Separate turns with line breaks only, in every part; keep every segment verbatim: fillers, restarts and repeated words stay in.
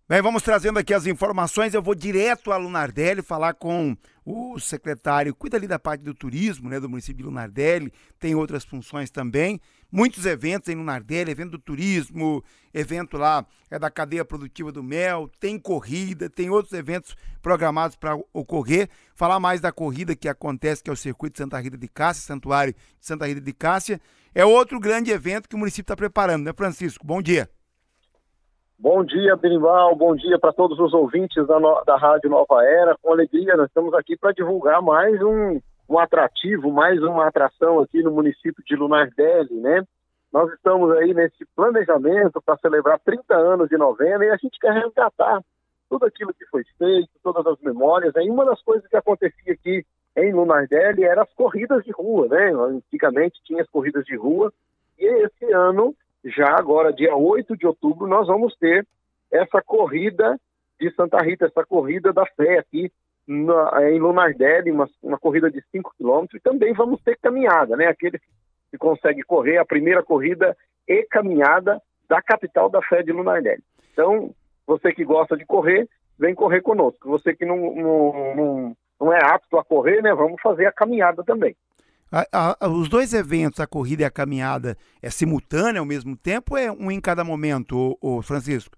Bem, vamos trazendo aqui as informações. Eu vou direto a Lunardelli falar com o secretário, cuida ali da parte do turismo, né, do município de Lunardelli, tem outras funções também. Muitos eventos em Lunardelli, evento do turismo, evento lá é da cadeia produtiva do mel, tem corrida, tem outros eventos programados para ocorrer. Falar mais da corrida que acontece, que é o Circuito de Santa Rita de Cássia, Santuário de Santa Rita de Cássia. É outro grande evento que o município está preparando, né, Francisco? Bom dia.
Bom dia, Berimbau, bom dia para todos os ouvintes da, no... da Rádio Nova Era. Com alegria, nós estamos aqui para divulgar mais um, um atrativo, mais uma atração aqui no município de Lunardelli, né? Nós estamos aí nesse planejamento para celebrar trinta anos de novena e a gente quer resgatar tudo aquilo que foi feito, todas as memórias. E uma das coisas que acontecia aqui em Lunardelli eram as corridas de rua, né? Antigamente tinha as corridas de rua e esse ano, já agora, dia oito de outubro, nós vamos ter essa corrida de Santa Rita, essa corrida da fé aqui na, em Lunardelli, uma, uma corrida de cinco quilômetros, e também vamos ter caminhada, né? Aquele que consegue correr a primeira corrida e caminhada da capital da fé de Lunardelli. Então, você que gosta de correr, vem correr conosco. Você que não, não, não, não é apto a correr, né? Vamos fazer a caminhada também.
A, a, os dois eventos, a corrida e a caminhada, é simultânea ao mesmo tempo ou é um em cada momento, o, o Francisco?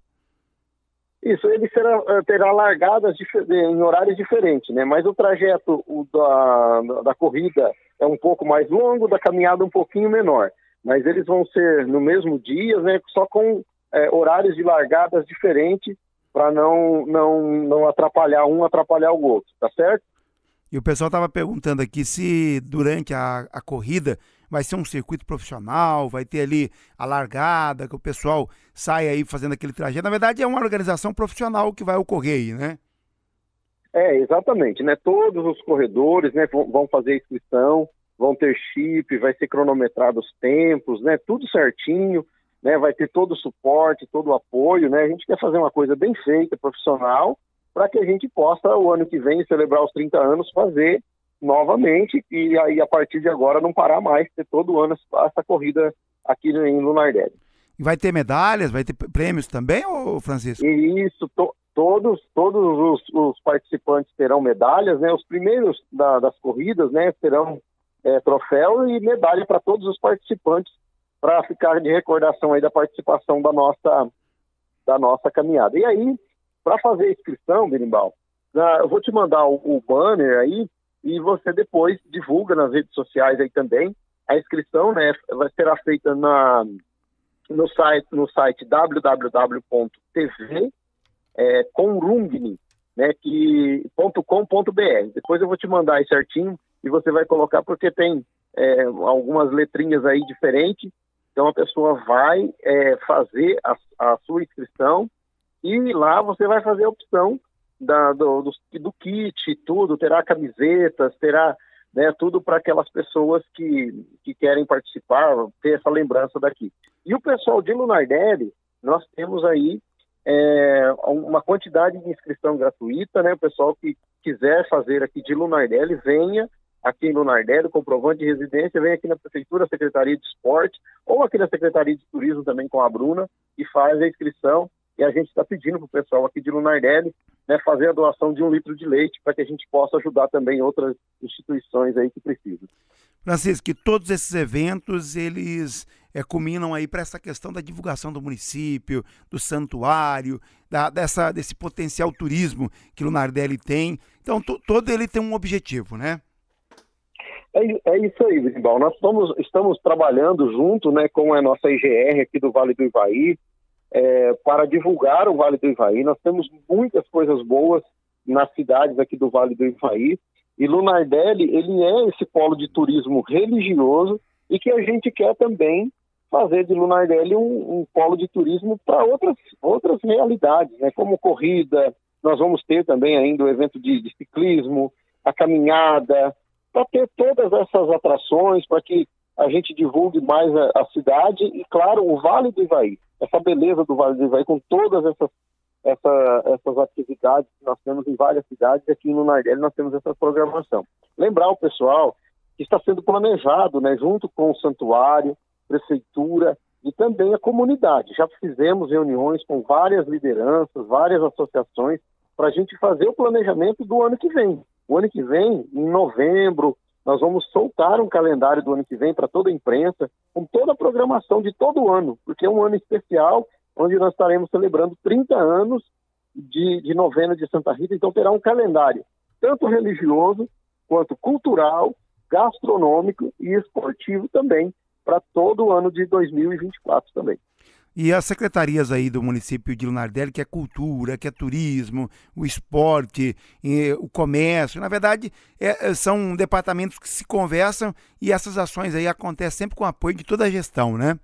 Isso, ele será, terá largadas em horários diferentes, né? Mas o trajeto o da, da corrida é um pouco mais longo, da caminhada um pouquinho menor. Mas eles vão ser no mesmo dia, né? Só com é, horários de largadas diferentes para não, não, não atrapalhar um, atrapalhar o outro, tá certo?
E o pessoal estava perguntando aqui se durante a, a corrida vai ser um circuito profissional, vai ter ali a largada, que o pessoal sai aí fazendo aquele trajeto. Na verdade, é uma organização profissional que vai ocorrer aí, né?
É, exatamente, né? Todos os corredores, né, vão fazer inscrição, vão ter chip, vai ser cronometrado os tempos, né? Tudo certinho, né? Vai ter todo o suporte, todo o apoio, né? A gente quer fazer uma coisa bem feita, profissional, para que a gente possa, o ano que vem, celebrar os trinta anos, fazer novamente e aí, a partir de agora, não parar mais, ter todo ano essa corrida aqui em Lunardelli.
E vai ter medalhas, vai ter prêmios também, ô Francisco?
E isso, to, todos, todos os, os participantes terão medalhas, né? Os primeiros da, das corridas, né, terão é, troféu e medalha para todos os participantes, para ficar de recordação aí da participação da nossa, da nossa caminhada. E aí, para fazer a inscrição, Berimbau, eu vou te mandar o, o banner aí e você depois divulga nas redes sociais aí também. A inscrição, né, vai ser feita na, no site, no site w w w ponto t v é, conrungni, né, que, ponto com ponto b r. Depois eu vou te mandar aí certinho e você vai colocar, porque tem é, algumas letrinhas aí diferentes. Então a pessoa vai é, fazer a, a sua inscrição e lá você vai fazer a opção da, do, do, do kit, tudo, terá camisetas, terá, né, tudo para aquelas pessoas que, que querem participar, ter essa lembrança daqui. E o pessoal de Lunardelli, nós temos aí é, uma quantidade de inscrição gratuita, né? O pessoal que quiser fazer aqui de Lunardelli, venha aqui em Lunardelli, comprovante de residência, vem aqui na Prefeitura, Secretaria de Esporte, ou aqui na Secretaria de Turismo também com a Bruna, e faz a inscrição. E a gente está pedindo para o pessoal aqui de Lunardelli, né, fazer a doação de um litro de leite para que a gente possa ajudar também outras instituições aí que precisam.
Francisco, que todos esses eventos, eles é, culminam aí para essa questão da divulgação do município, do santuário, da, dessa, desse potencial turismo que Lunardelli tem. Então, to, todo ele tem um objetivo, né?
É, é isso aí, Berimbau. Nós estamos, estamos trabalhando junto, né, com a nossa I G R aqui do Vale do Ivaí, É, para divulgar o Vale do Ivaí. Nós temos muitas coisas boas nas cidades aqui do Vale do Ivaí, e Lunardelli, ele é esse polo de turismo religioso e que a gente quer também fazer de Lunardelli um, um polo de turismo para outras, outras realidades, né? Como corrida, nós vamos ter também ainda o evento de, de ciclismo, a caminhada, para ter todas essas atrações, para que a gente divulgue mais a, a cidade e, claro, o Vale do Ivaí, essa beleza do Vale do Ivaí, com todas essas, essa, essas atividades que nós temos em várias cidades, aqui no Lunardelli nós temos essa programação. Lembrar o pessoal que está sendo planejado, né, junto com o santuário, prefeitura, e também a comunidade. Já fizemos reuniões com várias lideranças, várias associações, para a gente fazer o planejamento do ano que vem. O ano que vem, em novembro, nós vamos soltar um calendário do ano que vem para toda a imprensa, com toda a programação de todo o ano, porque é um ano especial, onde nós estaremos celebrando trinta anos de, de novena de Santa Rita, então terá um calendário, tanto religioso, quanto cultural, gastronômico e esportivo também, para todo o ano de dois mil e vinte e quatro também.
E as secretarias aí do município de Lunardelli, que é cultura, que é turismo, o esporte, o comércio, na verdade, é, são departamentos que se conversam e essas ações aí acontecem sempre com o apoio de toda a gestão, né?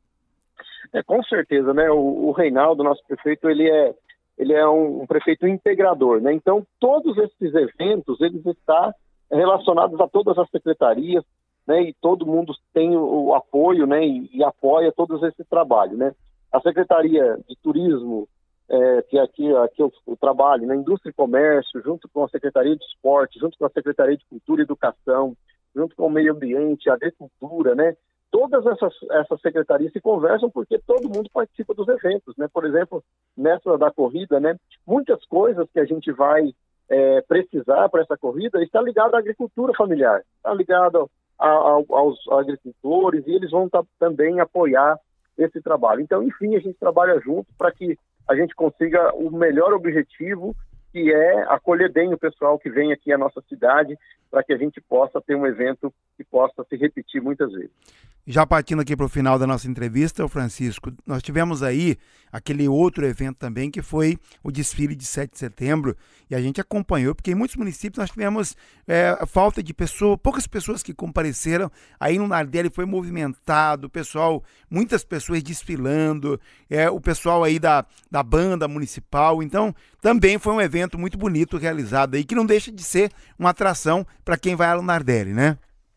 É, com certeza, né? O, o Reinaldo, nosso prefeito, ele é, ele é um, um prefeito integrador, né? Então, todos esses eventos, eles estão relacionados a todas as secretarias, né, e todo mundo tem o, o apoio, né, e, e apoia todos esse trabalho, né. A Secretaria de Turismo, é, que aqui, aqui eu, eu trabalho, na Indústria e Comércio, junto com a Secretaria de Esporte, junto com a Secretaria de Cultura e Educação, junto com o Meio Ambiente, Agricultura, né, todas essas, essas secretarias se conversam porque todo mundo participa dos eventos, né. Por exemplo, nessa da corrida, né, muitas coisas que a gente vai é, precisar para essa corrida está ligado à agricultura familiar, está ligado aos agricultores, e eles vão tá, também apoiar esse trabalho. Então, enfim, a gente trabalha junto para que a gente consiga o melhor objetivo, que é acolher bem o pessoal que vem aqui à nossa cidade, para que a gente possa ter um evento que possa se repetir muitas vezes.
Já partindo aqui para o final da nossa entrevista, Francisco, nós tivemos aí aquele outro evento também, que foi o desfile de sete de setembro, e a gente acompanhou, porque em muitos municípios nós tivemos é, falta de pessoas, poucas pessoas que compareceram, aí no Nardelli foi movimentado, o pessoal, muitas pessoas desfilando, é, o pessoal aí da, da banda municipal, então também foi um evento muito bonito realizado aí, que não deixa de ser uma atração para quem vai ao Nardelli, né?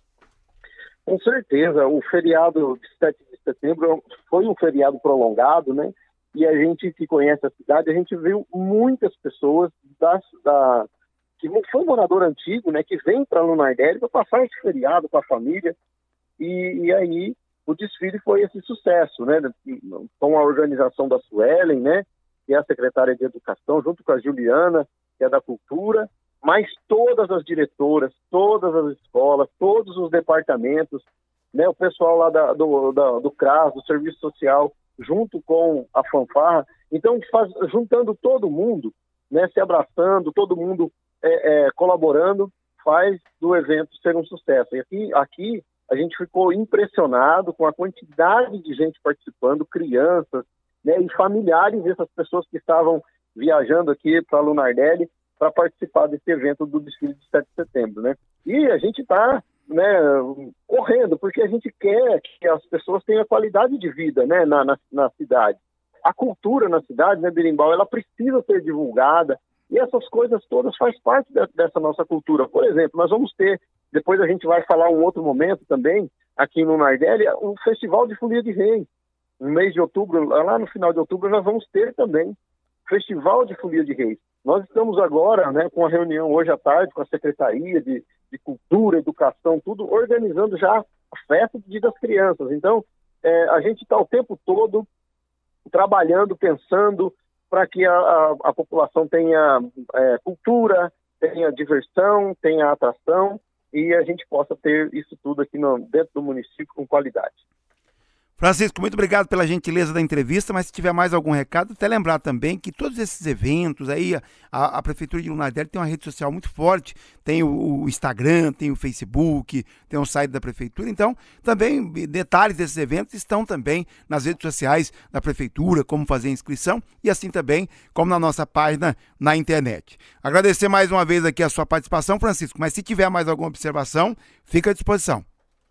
Com certeza, o feriado de sete de setembro foi um feriado prolongado, né? E a gente que conhece a cidade, a gente viu muitas pessoas da, da, que foi morador antigo, né? Que vem para Lunardelli para passar esse feriado com a família. E, e aí o desfile foi esse sucesso, né? Com a organização da Suelen, né? Que é a secretária de Educação, junto com a Juliana, que é da Cultura, mas todas as diretoras, todas as escolas, todos os departamentos, né, o pessoal lá da, do, da, do C R A S, do Serviço Social, junto com a fanfarra, então faz, juntando todo mundo, né, se abraçando, todo mundo é, é, colaborando, faz do evento ser um sucesso. E aqui, aqui a gente ficou impressionado com a quantidade de gente participando, crianças, né, e familiares dessas pessoas que estavam viajando aqui para Lunardelli, para participar desse evento do desfile de sete de setembro, né? E a gente está, né, correndo, porque a gente quer que as pessoas tenham qualidade de vida, né, na, na, na cidade. A cultura na cidade, né, Berimbau, ela precisa ser divulgada, e essas coisas todas faz parte de, dessa nossa cultura. Por exemplo, nós vamos ter, depois a gente vai falar um outro momento também, aqui no Nardelli, o Festival de Folia de Reis. No mês de outubro, lá no final de outubro, nós vamos ter também Festival de Folia de Reis. Nós estamos agora, né, com a reunião hoje à tarde com a Secretaria de, de Cultura, Educação, tudo, organizando já a festa do Dia das Crianças. Então, é, a gente está o tempo todo trabalhando, pensando para que a, a, a população tenha é, cultura, tenha diversão, tenha atração e a gente possa ter isso tudo aqui no, dentro do município com qualidade.
Francisco, muito obrigado pela gentileza da entrevista, mas se tiver mais algum recado, até lembrar também que todos esses eventos aí, a, a Prefeitura de Lunardelli tem uma rede social muito forte, tem o, o Instagram, tem o Facebook, tem o site da Prefeitura, então também detalhes desses eventos estão também nas redes sociais da Prefeitura, como fazer a inscrição e assim também como na nossa página na internet. Agradecer mais uma vez aqui a sua participação, Francisco, mas se tiver mais alguma observação, fica à disposição.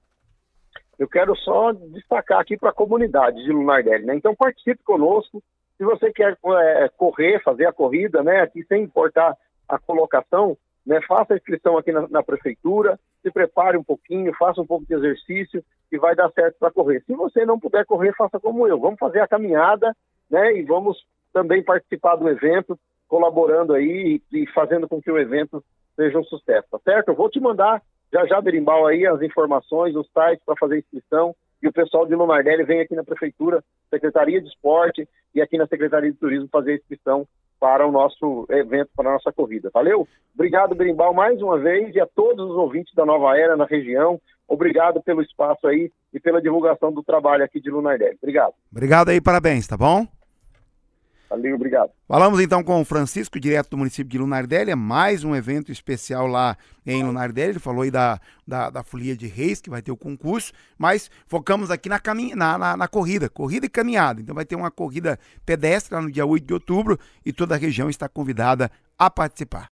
Eu quero só destacar aqui para a comunidade de Lunardelli, né? Então participe conosco. Se você quer é, correr, fazer a corrida, né? Aqui sem importar a colocação, né? Faça a inscrição aqui na, na prefeitura, se prepare um pouquinho, faça um pouco de exercício e vai dar certo para correr. Se você não puder correr, faça como eu. Vamos fazer a caminhada, né? E vamos também participar do evento, colaborando aí e, e fazendo com que o evento seja um sucesso, tá certo? Eu vou te mandar já já, Berimbau, aí as informações, os sites para fazer inscrição e o pessoal de Lunardelli vem aqui na Prefeitura, Secretaria de Esporte e aqui na Secretaria de Turismo fazer a inscrição para o nosso evento, para a nossa corrida. Valeu? Obrigado, Berimbau, mais uma vez, e a todos os ouvintes da Nova Era na região. Obrigado pelo espaço aí e pela divulgação do trabalho aqui de Lunardelli. Obrigado.
Obrigado aí, parabéns, tá bom?
Valeu, obrigado.
Falamos então com o Francisco, direto do município de Lunardelli, é mais um evento especial lá em Lunardelli. Ele falou aí da, da, da Folia de Reis, que vai ter o concurso, mas focamos aqui na, caminha, na, na, na corrida, corrida e caminhada. Então vai ter uma corrida pedestre lá no dia oito de outubro e toda a região está convidada a participar.